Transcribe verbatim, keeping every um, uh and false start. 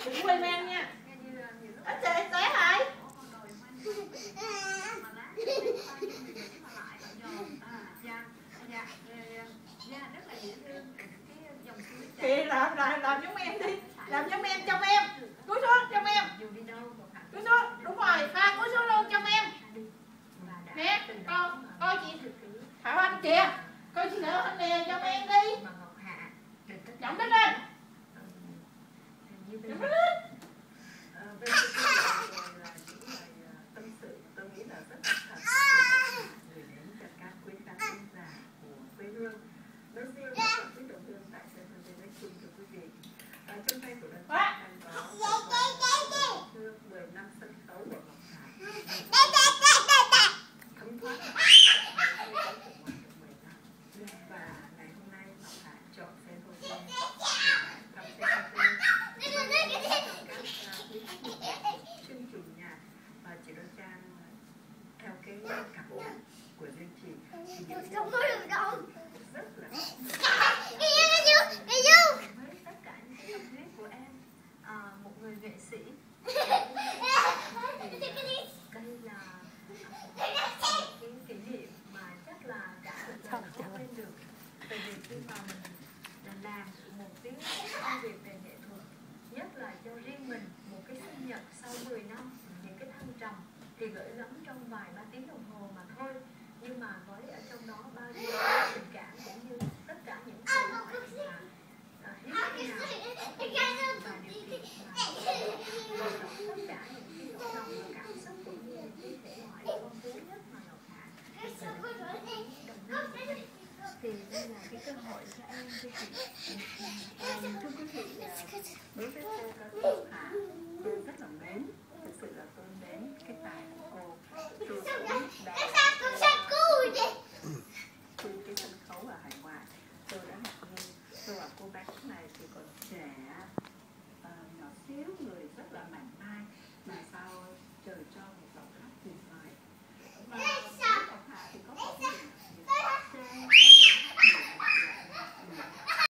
đừng quên men nha. Ở chơi té hả? Thì làm làm làm giống em đi, làm giống em, trong em cúi xuống, trong em cúi xuống, đúng rồi, pha cúi xuống luôn, trong em nè, con coi chị Thảo Anh kìa, coi chị Thảo Anh nè, trong em đi, giọng đứng lên, giọng đứng lên. Tâm sự tôi nghĩ là rất thật gửi đến tất cả quý khán giả của quê hương nói riêng và quý đồng hương tại sân khấu nói chung thưa quý vị. Trong tay của đoàn đang có thương mười năm sân khấu của Ngọc Hà thấm thoát và ngày hôm nay Ngọc Hà chọn sân khấu trong chương trình nhạc và chị Đoan Trang theo cái cảm nhận của riêng chị thì những không có được đâu rất là với tất cả những cái tâm huyết của em, à, một người nghệ sĩ thì đây là cái kỷ niệm mà chắc là đã không quên được. Tại vì khi mà mình làm một cái công việc về nghệ thuật, nhất là cho riêng mình một cái sinh nhật sau mười năm, những cái thăng trầm thì gửi gắm trong vài ba tiếng đồng hồ mà thôi, nhưng mà với ở trong đó bao nhiêu tình cảm cũng như tất cả những sự mà hết sức nào và điều kiện mà bày tỏ tất cả những cái nỗi lòng và cảm xúc cũng như những cái thể loại phong phú nhất mà Ngọc Hà thì đây là cái cơ hội cho em thưa chị. thưa quý vị, đối với cô ca sĩ Hà, tôi rất là mến, thực sự là tôi mến cái tài của cô. Tôi cũng đã trên cái sân khấu ở hải ngoại, tôi đã ngạc nhiên tôi bảo cô bé này thì còn trẻ, uh, nhỏ xíu